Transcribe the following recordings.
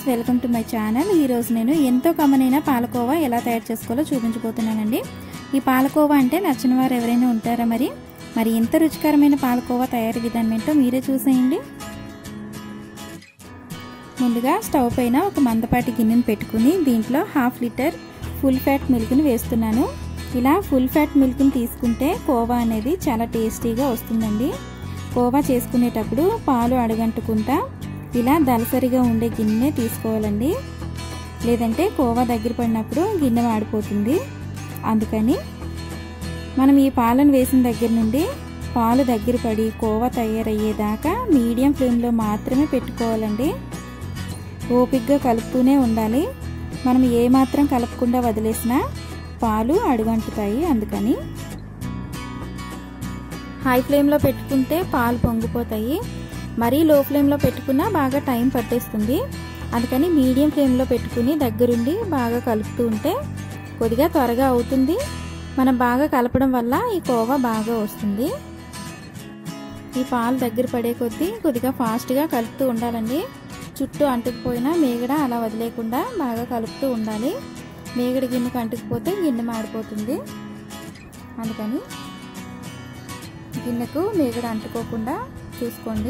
Welcome to my channel. ఈ రోజు నేను ఎంతో కమ్మనైన పాలకోవా ఎలా తయారు చేసుకోవాలో చూపించబోతున్నానండి। ఈ పాలకోవా అంటే నచ్చని వారు ఎవరైనా ఉంటారా? మరి ఎంత రుచికరమైన పాలకోవా తయారీ విధానం ఏంటో మీరే చూసేయండి। ముందుగా స్టవ్ పైన ఒక మందపాటి గిన్నెను పెట్టుకుని దీంట్లో 1/2 లీటర్ ఫుల్ ఫ్యాట్ మిల్క్ ని వేస్తున్నాను। ఇలా ఫుల్ ఫ్యాట్ మిల్క్ ని తీసుకుంటే కోవా అనేది చాలా టేస్టీగా వస్తుందండి। కోవా చేసుకునేటప్పుడు పాలు అడగంటుకుంటా ఇలా దలసరిగా ఉండే గిన్నె తీసుకోవాలండి, లేదంటే కోవా దగ్గర పడినప్పుడు గిన్నె వాడిపోతుంది। అందుకని మనం ఈ పాలను వేసిన దగ్గర నుండి పాలు దగ్గర పడి కోవా తయారయ్యేదాకా మీడియం ఫ్లేమ్లో మాత్రమే పెట్టుకోవాలండి। ఓపికగా కలుపుతూనే ఉండాలి। మనం ఏమాత్రం కలపకుండా వదిలేసినా పాలు అడుగంటుతాయి। అందుకని హై ఫ్లేమ్లో పెట్టుకుంటే పాలు పొంగిపోతాయి, మరీ లో ఫ్లేమ్లో పెట్టుకున్నా బాగా టైం పట్టేస్తుంది। అందుకని మీడియం ఫ్లేమ్లో పెట్టుకుని దగ్గరుండి బాగా కలుపుతూ ఉంటే కొద్దిగా త్వరగా అవుతుంది। మనం బాగా కలపడం వల్ల ఈ కోవా బాగా వస్తుంది। ఈ పాలు దగ్గర పడే కొద్దిగా ఫాస్ట్గా కలుపుతూ ఉండాలండి। చుట్టూ అంటుకుపోయినా మేగడ అలా వదిలేకుండా బాగా కలుపుతూ ఉండాలి। మేగడ గిన్నెకి అంటుకుపోతే గిన్నె మాడిపోతుంది। అందుకని గిన్నెకు మేగడ అంటుకోకుండా చూసుకోండి।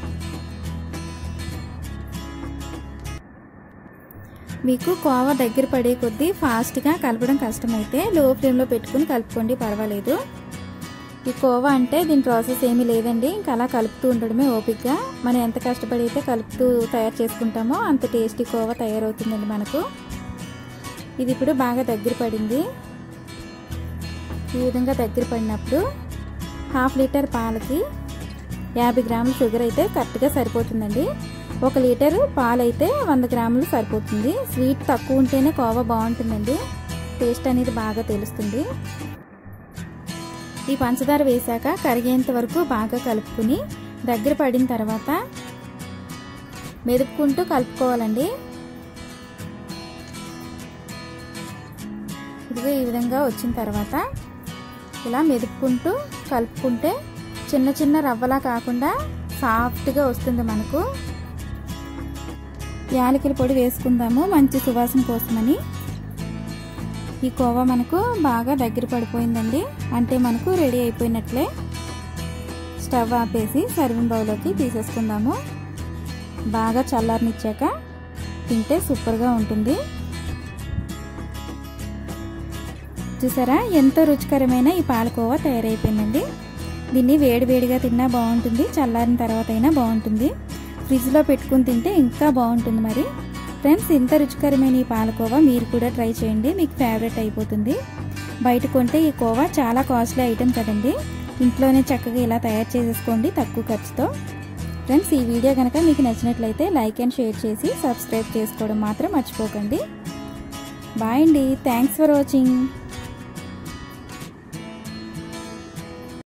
మీకు కోవా దగ్గర పడే కొద్దీ ఫాస్ట్గా కలపడం కష్టమైతే లో ఫ్లేమ్లో పెట్టుకుని కలుపుకోండి, పర్వాలేదు। ఈ కోవా అంటే దీని ప్రాసెస్ ఏమీ లేదండి, ఇంకా అలా కలుపుతూ ఉండడమే ఓపికగా। మనం ఎంత కష్టపడి అయితే కలుపుతూ తయారు చేసుకుంటామో అంత టేస్టీ కోవా తయారవుతుందండి మనకు। ఇది ఇప్పుడు బాగా దగ్గర పడింది। ఈ విధంగా దగ్గర పడినప్పుడు 1/2 లీటర్ పాలకి 50 గ్రాముల షుగర్ అయితే కరెక్ట్గా సరిపోతుందండి। 1 లీటర్ పాలు అయితే 100 గ్రాములు సరిపోతుంది। స్వీట్ తక్కువ ఉంటేనే కోవా బాగుంటుందండి, టేస్ట్ అనేది బాగా తెలుస్తుంది। ఈ పంచదార వేసాక కరిగేంత వరకు బాగా కలుపుకుని దగ్గర పడిన తర్వాత మెదుపుకుంటూ కలుపుకోవాలండి। ఇదిగో ఈ విధంగా వచ్చిన తర్వాత ఇలా మెదుపుకుంటూ కలుపుకుంటే చిన్న చిన్న రవ్వలా కాకుండా సాఫ్ట్గా వస్తుంది మనకు। యాలకుల పొడి వేసుకుందాము మంచి సువాసన కోసమని। ఈ కోవా మనకు బాగా దగ్గర పడిపోయిందండి, అంటే మనకు రెడీ అయిపోయినట్లే। స్టవ్ ఆపేసి సర్వింగ్ బౌల్లోకి తీసేసుకుందాము। బాగా చల్లారనిచ్చాక తింటే సూపర్గా ఉంటుంది। చూసారా ఎంతో రుచికరమైన ఈ పాలకోవా తయారైపోయిందండి। దీన్ని వేడివేడిగా తిన్నా బాగుంటుంది, చల్లారిన తర్వాత అయినా బాగుంటుంది, ఫ్రిడ్జ్లో పెట్టుకుని తింటే ఇంకా బాగుంటుంది। మరి ఫ్రెండ్స్, ఇంత రుచికరమైన ఈ పాలకోవా మీరు కూడా ట్రై చేయండి, మీకు ఫేవరెట్ అయిపోతుంది। బయట కొంటే ఈ కోవా చాలా కాస్ట్లీ ఐటెం కదండి, ఇంట్లోనే చక్కగా ఇలా తయారు చేసేసుకోండి తక్కువ ఖర్చుతో। ఫ్రెండ్స్, ఈ వీడియో కనుక మీకు నచ్చినట్లయితే లైక్ అండ్ షేర్ చేసి సబ్స్క్రైబ్ చేసుకోవడం మాత్రం మర్చిపోకండి। బాయ్ అండి, థ్యాంక్స్ ఫర్ వాచింగ్।